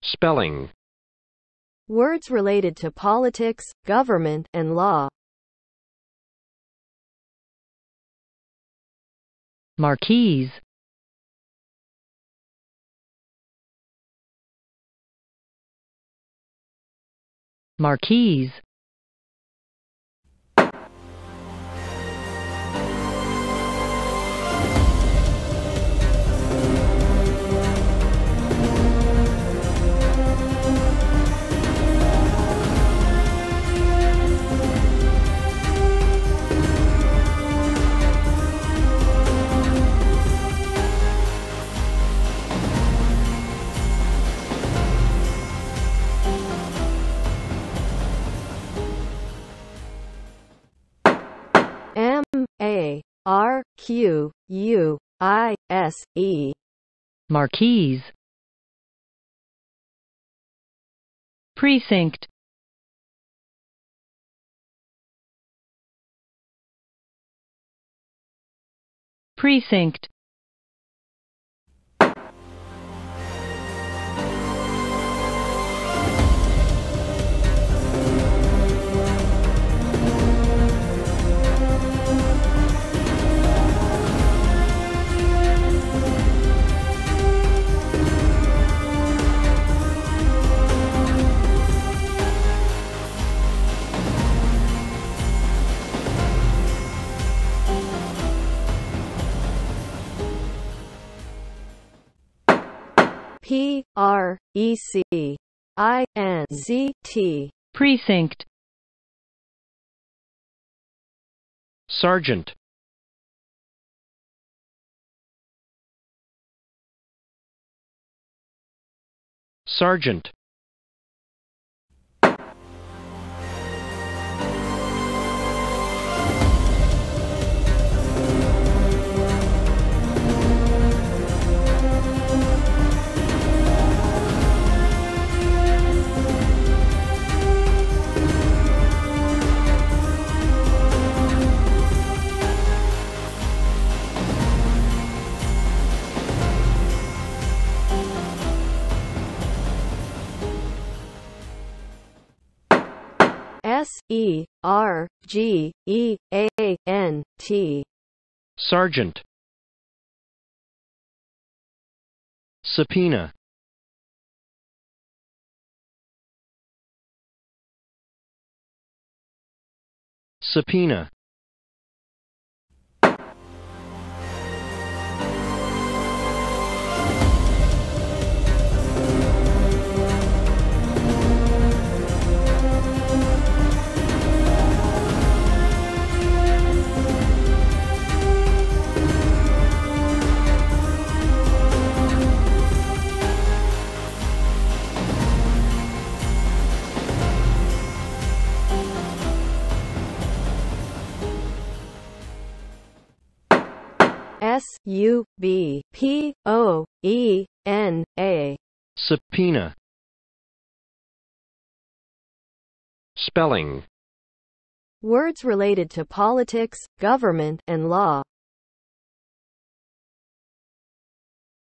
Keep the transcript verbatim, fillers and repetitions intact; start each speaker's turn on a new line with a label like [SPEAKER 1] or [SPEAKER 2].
[SPEAKER 1] Spelling.
[SPEAKER 2] Words related to politics, government, and law.
[SPEAKER 3] Marquise. Marquise.
[SPEAKER 2] M A R Q U I S E.
[SPEAKER 3] Marquise. Precinct. Precinct.
[SPEAKER 2] P R E C I N C T.
[SPEAKER 3] Precinct.
[SPEAKER 1] Sergeant. Sergeant.
[SPEAKER 2] S E R G E A N T.
[SPEAKER 1] Sergeant. Subpoena. Subpoena.
[SPEAKER 2] S U B P O E N A.
[SPEAKER 1] Subpoena. Spelling.
[SPEAKER 2] Words related to politics, government, and law.